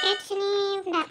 Oke, di sini bentar.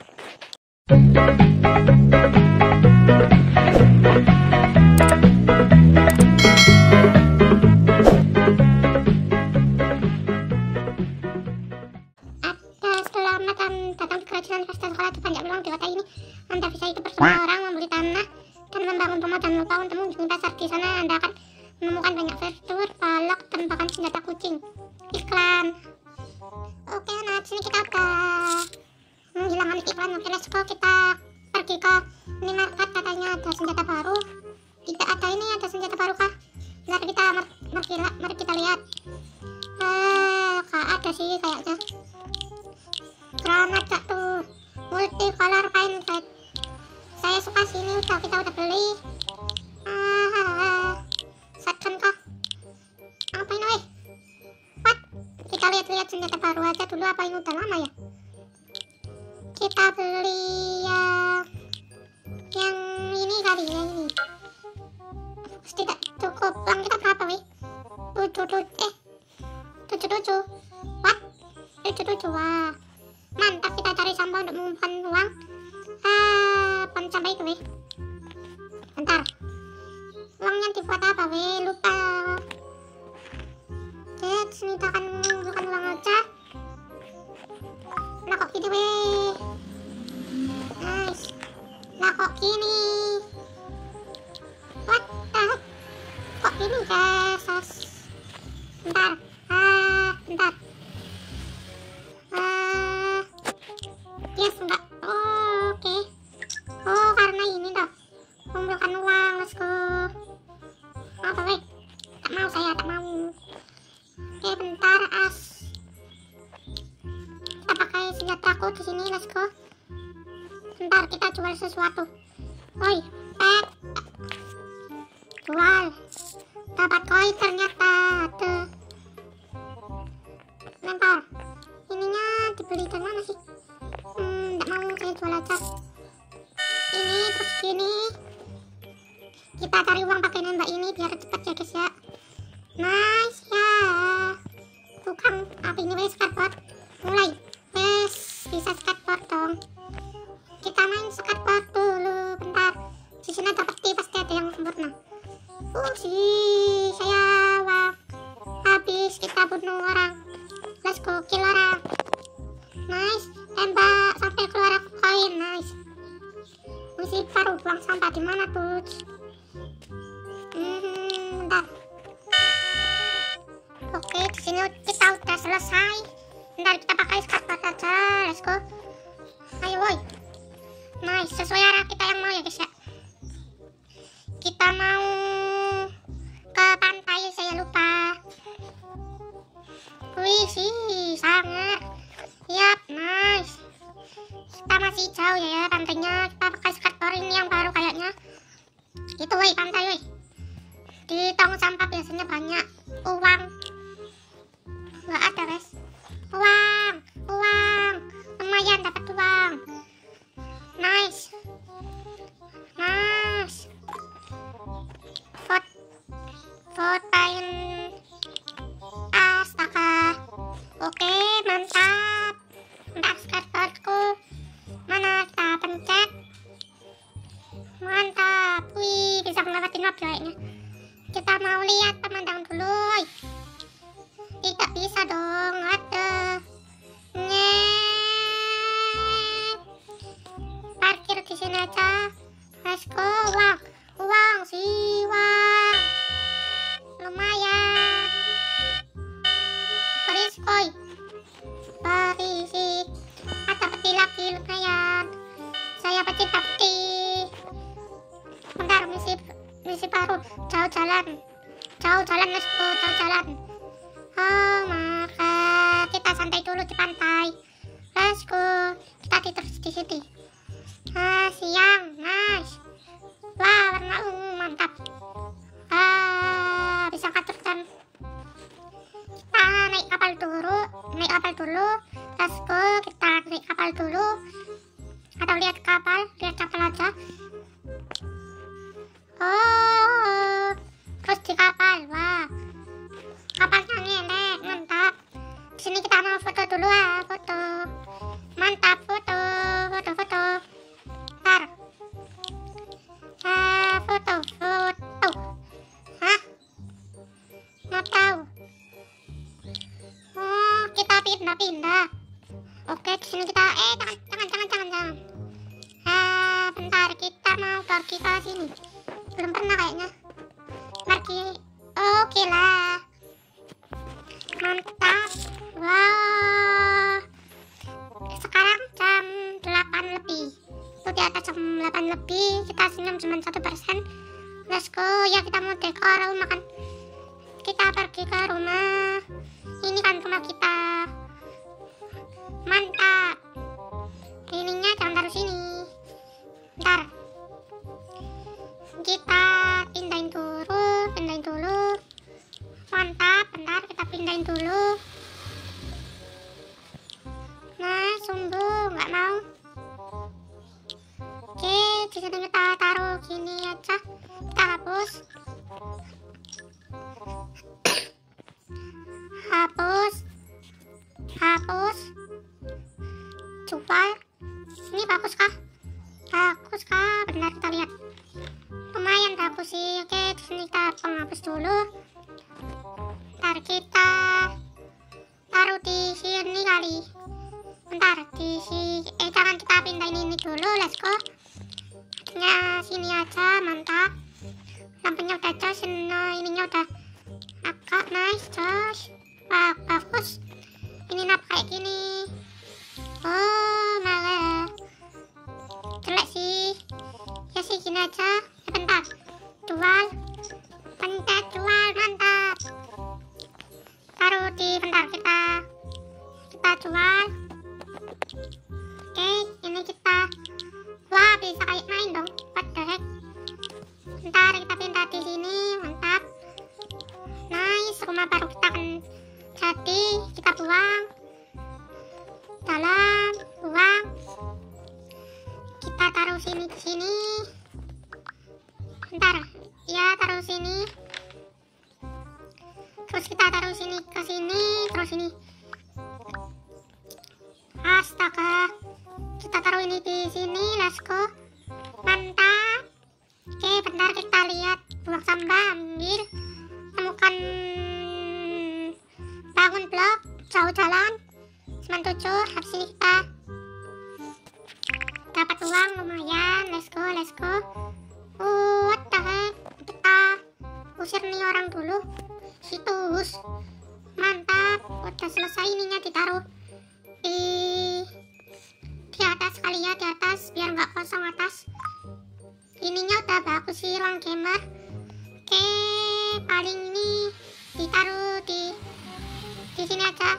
Selamat datang di kerajaan pesta sekolah sepanjang beruang dewata ini. Anda bisa hidup bersama orang, membeli tanah, dan membangun rumah. Jangan lupa untuk mengunjungi pasar. Di sana Anda akan menemukan banyak furnitur, balok, dan bahkan senjata kucing. Iklan. Oke, nah di sini kita udah menghilangkan iklan. Oke, let's go. Kita pergi ke minimarket. Katanya ada senjata baru. Tidak ada, ini ada senjata baru kah? Mari kita lihat. Gak ada sih kayaknya. Granat gak tuh, multicolor paint set. Saya suka sini, kita udah beli. Shotgun kah? Apa ini weh? What? Kita lihat-lihat senjata baru aja dulu. Apa ini udah lama ya? Kita beli yang ini kali ya, ini. Tidak cukup. Uang kita berapa weh? 77. What? 77. Wah, mantap. Kita cari sampah untuk mengumpulkan uang. Sampah itu weh. Bentar, uangnya dibuat apa weh? Lupa. Oke, disini kita akan mengumpulkan uang aja. Lah kok gini weh? Nice. Lah kok gini? What the heck? Kok gini guys? Bentar. Bentar. Yes, enggak. Oh, oke. Oh, karena ini toh. Kumpulkan uang, let's go. Apa weh? Tak mau saya, tak mau. Oke, bentar, kita pakai senjataku di sini, let's go. Bentar, kita jual sesuatu. Woi, pet. Jual. Dapat koin ternyata. Tuh. Lempar. Ininya dibeli dari mana sih? Nggak mau, saya jual aja. Ini terus gini. Kita cari uang pakai nembak ini biar cepat ya guys ya. Nice ya. Tukang apa ini wes, skateboard. Mulai. Wes, bisa skateboard dong. Kita main skateboard dulu. Bentar. Di sini ada peti, pasti ada yang sempurna. Saya wah. Habis kita bunuh orang. Let's go, kill orang. Nice, tembak sampai keluar koin. Nice. Misi baru, buang sampah di mana tuh? Bentar. Oke, di sini kita udah selesai. Bentar, kita pakai skateboard aja. Let's go. Ayo woi. Nice, sesuai arah kita yang mau ya guys ya. Kita mau ke pantai, saya lupa. Wih sih, sangat. Yap, nice. Kita masih jauh ya pantainya. Kita pakai skateboard ini yang baru kayaknya. Itu woi, pantai woi. Di tong sampah biasanya banyak uang. Nggak ada guys. Uang. Lumayan dapat uang. Nice. Fotain. Astaga. Oke, mantap. Mantap skateboardku. Mana kita pencet. Mantap. Wih, bisa ngelewatin mobil kayaknya. Kita mau lihat pemandangan dulu. Tidak bisa dong. Aduh. Parkir di sini aja. Let's go. Uang sih, uang. Lumayan. Berisi. Ada peti lagi, lumayan. Saya pecinta peti. Bentar, misi baru. Jauh jalan, let's go, jauh jalan. Oh, maka kita santai dulu di pantai. Let's go. Kita tidur di sini. Siang, nice. Wah, warna ungu, mantap. Bisa ngatur jam. Kita naik kapal dulu. Let's go. Kita naik kapal dulu. Atau lihat kapal aja. Oh, terus di kapal. Wah, kapalnya ngelek, mantap. Di sini kita mau foto dulu foto. Mantap, foto. Ntar. Foto. Hah? Mau tahu? Oh, kita pindah. Oke, di sini kita jangan. Bentar, kita mau pergi ke sini. Belum pernah kayaknya. Pergi. Oke lah. Mantap. Wow. Sekarang jam 8 lebih. Itu di atas jam 8 lebih. Kita senyum cuma 1%. Let's go. Ya, kita mau dekor rumah kan. Kita pergi ke rumah. Ini kan rumah kita. Mantap. Ininya jangan taruh sini. Bentar. Kita pindahin dulu. Mantap. Bentar, kita pindahin dulu. Nah, sungguh nggak mau. Oke, di sini kita taruh gini aja. Kita hapus. Jual. Ini bagus kah? Bentar kita lihat. Lumayan bagus sih. Oke, di sini kita penghapus dulu. Ntar kita taruh di sini kali. Bentar, di sini. Jangan, kita pindahin ini dulu. Let's go. Sini aja, mantap. Lampunya udah jos. Nah, ininya udah agak nice, jos. Wah, bagus. Ini nap kayak gini. Oh, malah jelek sih. Ya sih, gini aja. Bentar. Jual. Mantap. Taruh di bentar, kita jual. Oke, ini kita. Wah, bisa kayak main dong. What the heck? Bentar, kita pindah di sini. Mantap. Nice, rumah baru kita kan jadi. Kita buang. Buang. Kita taruh sini ke sini. Bentar. Ya, taruh sini. Terus kita taruh sini ke sini. Terus ini. Astaga. Kita taruh ini di sini. Let's go. Mantap. Oke, bentar kita lihat. Buang sampah, ambil. Temukan bangun blok. Jauh jalan. 97. Habis ini kita dapat uang lumayan. Let's go. What the heck? Kita usir nih orang dulu. Situs. Mantap. Udah selesai, ininya ditaruh di atas kali ya, di atas biar nggak kosong atas. Ininya udah bagus sih, ruang gamer. Oke, paling ini ditaruh di sini aja.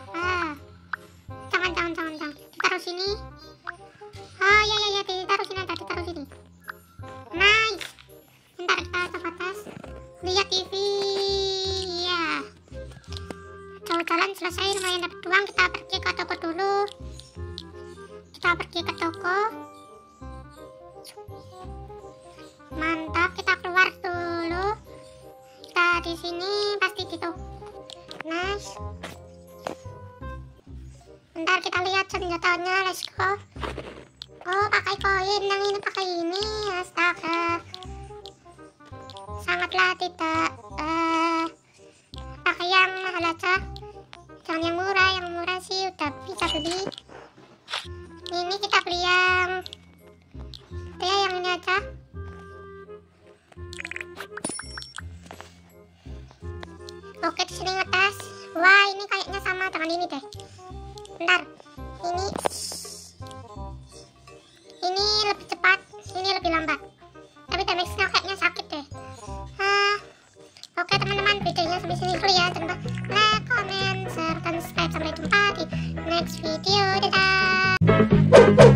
Jangan. Ditaruh sini. Oh ya, ditaruh sini. Nice. Bentar, kita ke atas. Lihat TV. Ya. Jauh jalan selesai, lumayan dapat uang. Kita pergi ke toko dulu. Mantap, kita keluar dulu. Kita di sini pasti gitu. Nice. Bentar, kita lihat senjatanya. Let's go. Oh, pakai koin. Yang ini pakai ini. Astaga. Sangatlah tidak. Pakai yang mahal aja. Jangan yang murah. Yang murah sih udah bisa beli. Ini kita beli yang ini aja. Oke, di sini ngetes. Wah, ini kayaknya sama dengan ini deh. Bentar, ini lebih cepat, ini lebih lambat. Tapi damage-nya kayaknya sakit deh. Oke teman-teman, videonya sampai sini dulu ya. Jangan lupa like, comment, share, dan subscribe. Sampai jumpa di next video. Dadah.